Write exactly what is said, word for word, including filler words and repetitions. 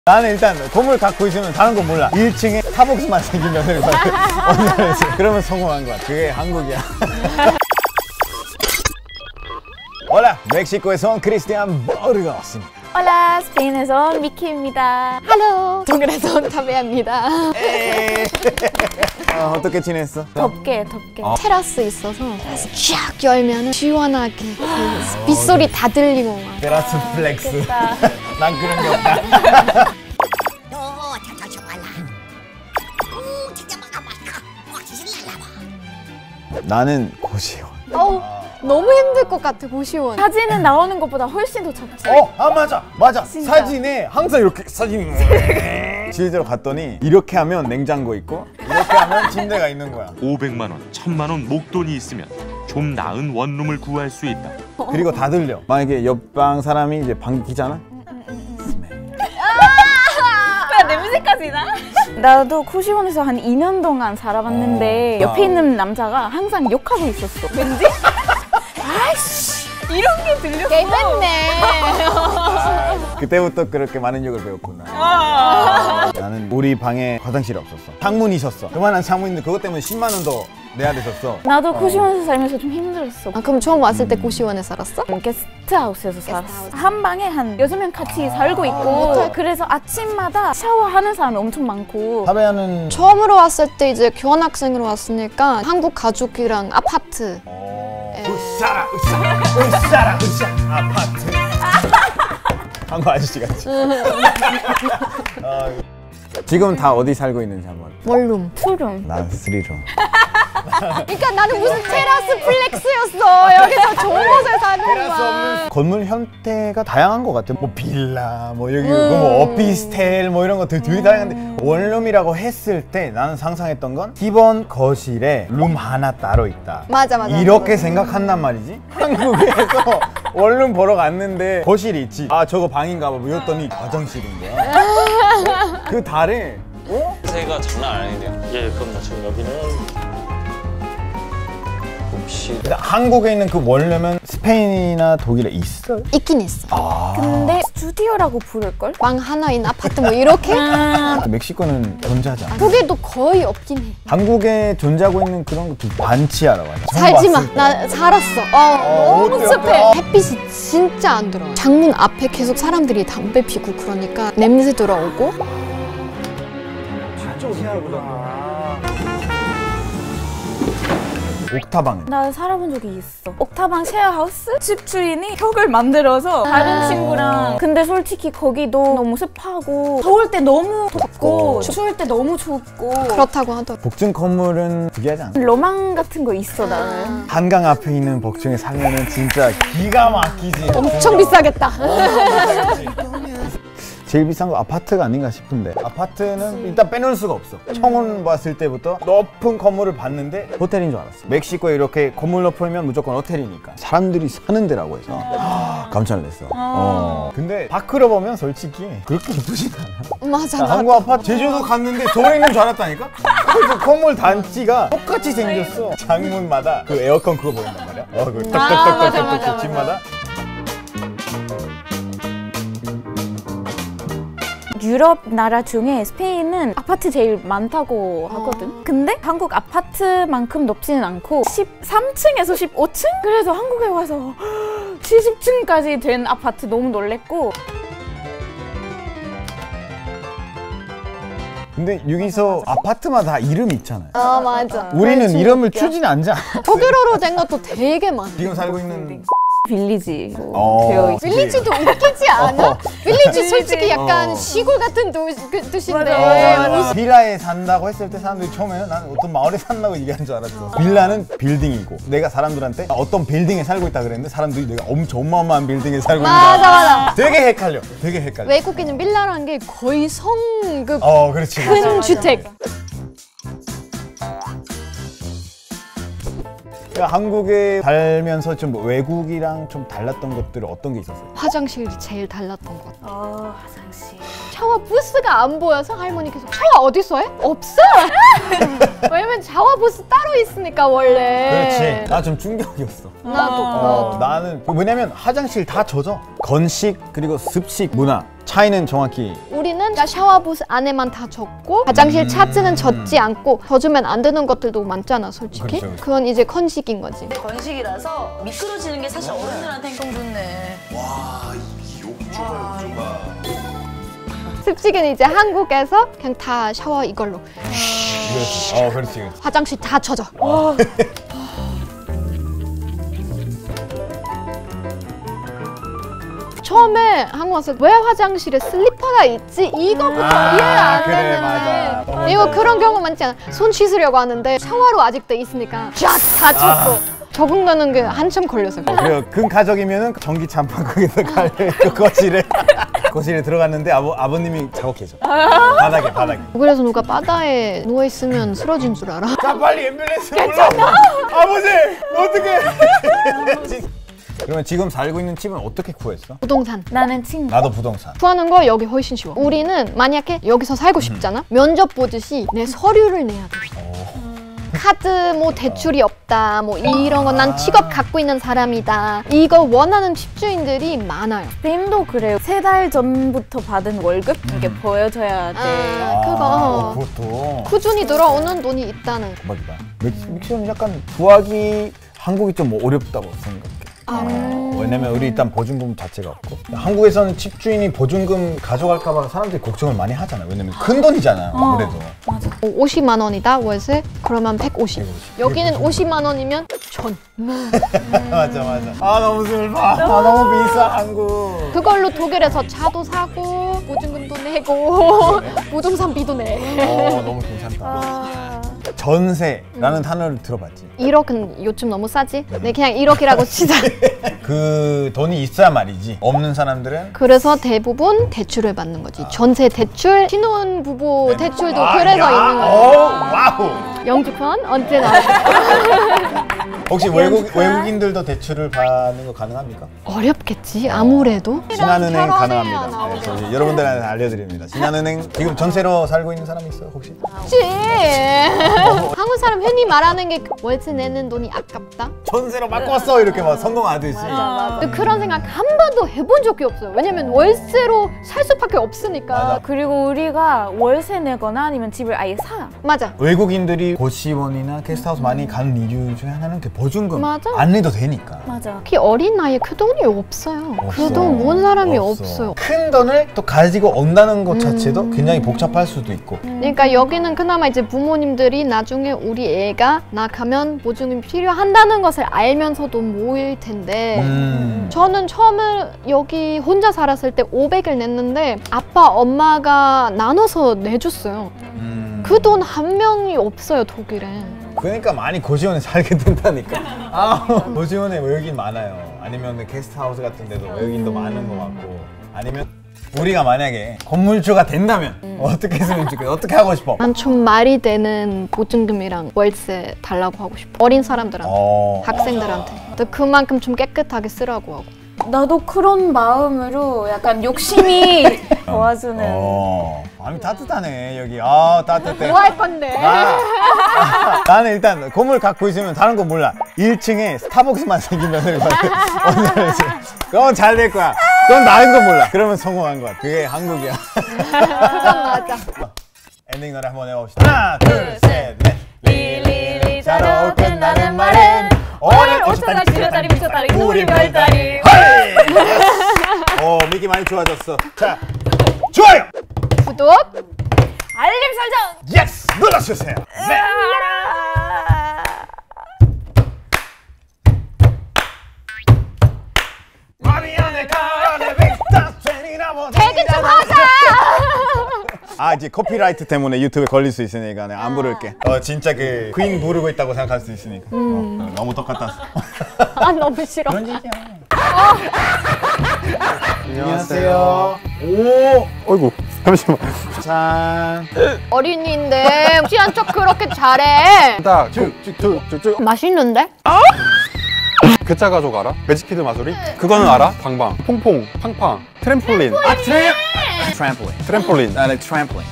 나는 일단 건물 갖고 있으면 다른 거 몰라. 일 층에 스타벅스만 생긴 면을 그러면 성공한 거야. 그게 한국이야. 올라, 멕시코에서 온 크리스티안 버르거스입니다. 올라, 스페인에서 온 미키입니다. 할로, 독일에서 온 타베아입니다. 어, 어떻게 지냈어? 덥게, 덥게. 어. 테라스 있어서 테라스 쫙 열면 시원하게 그 빗소리 다 들리고 막. 테라스 플렉스. 난 그런 게 없다. 나는 고시원. 어우, 너무 힘들 것 같아, 고시원. 사진에 나오는 것보다 훨씬 더 작지. 어? 아 맞아! 맞아! 진짜. 사진에 항상 이렇게 사진이 실제로 갔더니 이렇게 하면 냉장고 있고 이렇게 하면 침대가 있는 거야. 오백만 원, 천만 원 목돈이 있으면 좀 나은 원룸을 구할 수 있다. 그리고 다 들려. 만약에 옆방 사람이 이제 방귀 끼잖아? 야, 냄새까지 나? 나도 고시원에서 한 이 년 동안 살아봤는데 어. 옆에 있는 남자가 항상 욕하고 있었어. 왠지? 아이씨, 이런 게 들렸어. 개했네. 그때부터 그렇게 많은 욕을 배웠구나. 나는 우리 방에 화장실이 없었어. 창문이 있었어. 그만한 창문인데 그것 때문에 십만 원 더 내야 됐었어. 나도 고시원에서 살면서 좀 힘들었어. 아, 그럼 처음 왔을 때 고시원에 살았어? 게스트하우스에서 살았어. 한 방에 한 여섯 명 같이 살고 있고 그래서 아침마다 샤워하는 사람이 엄청 많고. 타베아는 처음으로 왔을 때 이제 교환학생으로 왔으니까 한국 가족이랑 아파트. 으쌰라 으쌰 으쌰라 으쌰 아파트. 한국 아저씨 같이. 어, 지금 다 어디 살고 있는지 한번. 원룸. 투룸. 난 쓰리룸. 그러니까 나는 무슨 테라스 플렉스였어. 여기서 좋은 곳에 사는 거야. 건물 형태가 다양한 것 같아. 뭐 빌라, 뭐 여기 음. 뭐 오피스텔 뭐 이런 거 되게, 되게 다양한데 원룸이라고 했을 때 나는 상상했던 건 기본 거실에 룸 하나 따로 있다. 맞아 맞아. 이렇게 생각한단 말이지. 한국에서 원룸 보러 갔는데 거실이 있지. 아 저거 방인가 봐. 이랬더니 화장실인 거야. 그 다를 어? 새가 장난 아니네요. 예, 그럼 지금 여기는 혹시 한국에 있는 그 원룸은 스페인이나 독일에 있어? 있긴 있어. 아 근데 스튜디오라고 부를걸? 방 하나인 아파트 뭐 이렇게? 아, 멕시코는 존재하지 않아. 독일도 거의 없긴 해. 한국에 존재하고 있는 그런 것도 반치하라고 하죠. 살지 마. 나 살았어. 어, 어, 너무 어때, 습해. 어때? 햇빛이 진짜 안 들어. 창문 앞에 계속 사람들이 담배 피고 그러니까 냄새 들어오고. 옥타방. 나 살아본 적이 있어. 옥타방 쉐어하우스? 집 주인이 벽을 만들어서 다른 친구랑. 근데 솔직히 거기도 너무 습하고 더울 때 너무 덥고 추울 때 너무 춥고 그렇다고 하더라고. 복층 건물은 특이하지 않아? 로망 같은 거 있어 나는. 한강 앞에 있는 복층에 살면은 진짜 기가 막히지. 엄청 비싸겠다. 제일 비싼 거 아파트가 아닌가 싶은데 아파트는 일단 빼놓을 수가 없어. 처음 봤을 때부터 높은 건물을 봤는데 호텔인 줄 알았어. 멕시코에 이렇게 건물 높으면 무조건 호텔이니까 사람들이 사는 데라고 해서 깜짝 놀랐어. 어. 근데 밖으로 보면 솔직히 그렇게 예쁘진 않아. 맞아 나 맞아. 한국 아파트 제주도 갔는데 저래 있는 줄 알았다니까? 그래서 건물 단지가 똑같이 생겼어. 창문마다 그 에어컨 그거 보인단 말이야. 어, 그 떡떡떡떡떡 집마다. 유럽 나라 중에 스페인은 아파트 제일 많다고 하거든. 근데 한국 아파트만큼 높지는 않고 십삼 층에서 십오 층? 그래서 한국에 와서 칠십 층까지 된 아파트 너무 놀랬고. 근데 여기서 아파트마다 다 이름이 있잖아요. 아 맞아. 우리는 진짜 이름을 웃겨. 추진 않자. 독일어로 된 것도 되게 많아. 지금 살고 있는 빌리지 어. 되어 있지. 빌리지도 웃기지 않아? 어. 빌리지 솔직히 약간 어. 시골 같은 도, 그 뜻인데. 맞아, 맞아. 빌라에 산다고 했을 때 사람들이 처음에는 나는 어떤 마을에 산다고 얘기한 줄 알았어. 빌라는 빌딩이고 내가 사람들한테 어떤 빌딩에 살고 있다 그랬는데 사람들이 내가 엄청 어마어마한 빌딩에 살고 있다. 맞아 맞아. 되게 헷갈려. 되게 헷갈려. 외국인은 빌라라는 게 거의 성급 어 그렇지. 큰 그렇지. 주택. 그러니까 한국에 살면서 좀 외국이랑 좀 달랐던 것들은 어떤 게 있었어요? 화장실이 제일 달랐던 것 같아. 어, 화장실. 샤워 부스가 안 보여서 할머니 계속 샤워 어디서 해? 없어! 왜냐면 샤워 부스 따로 있으니까 원래. 그렇지. 나 좀 충격이었어. 나도. 어, 나는 왜냐면 화장실 다 젖어. 건식 그리고 습식 문화 차이는 정확히. 우리는 샤워 부스 안에만 다 젖고 화장실 차트는 젖지 않고 젖으면 안 되는 것들도 많잖아 솔직히. 그렇죠, 그렇죠. 그건 이제 건식인 거지. 건식이라서 미끄러지는 게 사실 어른들한테 행동 좋네. 습식은 이제 한국에서 그냥 다 샤워 이걸로. 그렇지. 어, 그렇지, 그렇지. 화장실 다 젖어. 처음에 한국 와서 왜 화장실에 슬리퍼가 있지? 이거부터 아, 이해가 안 그래, 되는데 맞아. 이거 그런 경우 많지 않아? 손 씻으려고 하는데 샤워로 아직도 있으니까 쫙다 젖고 적응하는 게 한참 걸려서 그래. 그리고 금가족이면은 전기 잠판 거기서 갈고 거실에 거실에 들어갔는데 아버 아버님이 작업 계셔. 바닥에 바닥에. 그래서 누가 바다에 누워 있으면 쓰러진 줄 알아? 자 빨리 앰뷸런스 불러. 아버지 어떻게? 그러면 지금 살고 있는 집은 어떻게 구했어? 부동산. 나는 친구. 나도 부동산. 구하는 거 여기 훨씬 쉬워. 우리는 만약에 여기서 살고 싶잖아? 면접 보듯이 내 서류를 내야 돼. 카드 뭐 대출이 없다 뭐 이런 거 난 직업 갖고 있는 사람이다 이거 원하는 집주인들이 많아요. 스페인도 그래요. 세 달 전부터 받은 월급 이게 보여줘야 돼. 아, 그거 아, 그것도 꾸준히 들어오는 돈이 있다는 거. 대박이다. 멕시코는 약간 구하기 한국이 좀 어렵다고 생각해. 아, 어, 왜냐면 우리 일단 보증금 자체가 없고 한국에서는 집주인이 보증금 가져갈까 봐 사람들이 걱정을 많이 하잖아. 왜냐면 큰 돈이잖아. 어. 그래도 오십만 원이다 월세 그러면 백오십. 여기는 오십만 원이면 천. 맞아 맞아. 아 너무 슬퍼. 아 너무 비싸 한국. 그걸로 독일에서 차도 사고 보증금도 내고 부동산비도 내. 어 너무 괜찮다. 전세라는 단어를 들어봤지. 일억은 요즘 너무 싸지? 네 그냥 일억이라고 치자. 그 돈이 있어야 말이지. 없는 사람들은 그래서 대부분 대출을 받는 거지. 전세 대출, 신혼부부 대출도 아, 그래서 야. 있는 거지. 오, 와우. 영주권 언제 나와? 혹시 외국 외국인들도 대출을 받는 거 가능합니까? 어렵겠지 아무래도. 신한은행 결혼해야 가능합니다. 나오겠지. 그래서 여러분들한테 알려드립니다. 신한은행 지금 전세로 살고 있는 사람 있어요 혹시? 그치. 한국 사람 흔히 말하는 게 월세 내는 돈이 아깝다. 전세로 바꿨어 이렇게 막 성공하듯이. 근데 그런 생각 한 번도 해본 적이 없어요. 왜냐면 월세로 살 수밖에 없으니까. 맞아. 그리고 우리가 월세 내거나 아니면 집을 아예 사. 맞아. 외국인들이 고시원이나 게스트하우스 많이 가는 이유 중에 하나는 그 보증금 맞아. 안 내도 되니까. 맞아. 특히 어린 나이에 그 돈이 없어요. 없어. 그 돈 모은 사람이 없어. 없어요. 큰 돈을 또 가지고 온다는 것 자체도 굉장히 복잡할 수도 있고. 그러니까 여기는 그나마 이제 부모님들이 나중에 우리 애가 나가면 보증금이 필요한다는 것을 알면서도 모일 텐데 음. 저는 처음에 여기 혼자 살았을 때 오백을 냈는데 아빠 엄마가 나눠서 내줬어요. 음. 그 돈 한 명이 없어요 독일에. 그러니까 많이 고시원에 살게 된다니까. 아, 고시원에 외국인 많아요. 아니면 게스트하우스 같은 데도 외국인도 많은 것 같고. 아니면 우리가 만약에 건물주가 된다면 어떻게 했으면 좋겠어? 어떻게 하고 싶어? 난 좀 말이 되는 보증금이랑 월세 달라고 하고 싶어. 어린 사람들한테, 어. 학생들한테. 또 그만큼 좀 깨끗하게 쓰라고 하고. 나도 그런 마음으로 약간 욕심이 도와주는. 어. 마음이 따뜻하네 여기. 아 따뜻해. 뭐 할 건데? 아, 아, 나는 일단 건물 갖고 있으면 다른 거 몰라. 일 층에 스타벅스만 생기면 오늘 그건 잘 될 거야. 그건 다른 거 몰라. 그러면 성공한 거야. 그게 한국이야. 그건 맞아. 엔딩 노래 한번 해봅시다. 하나 둘셋 넷. 리리리 자로 끝나는 말은 오늘 오천다리 칠천다리 미천다리 우리 별다리. 오 미기 많이 좋아졌어. 자 좋아요. 구독. 알림 설정. 예스 눌러주세요. 네. 대기 좀 하자. 아 이제 커피라이트 때문에 유튜브에 걸릴 수 있으니까 내가 안 부를게. 어 진짜 그 퀸 부르고 있다고 생각할 수 있으니까. 음. 어, 너무 똑같았어. 아 너무 싫어. 그런 얘기야. 안녕하세요. 오, 어이구 잠시만. 짠. 어린이인데 취한 척 그렇게 잘해. 딱 쭉쭉쭉쭉 맛있는데? 괴짜 가족 알아? 매직키드 마술이? 그거는 알아? 방방, 퐁퐁, 팡팡, 트램폴린, 아 트램. 트램폴린. 트램폴린. 나는 트램폴린.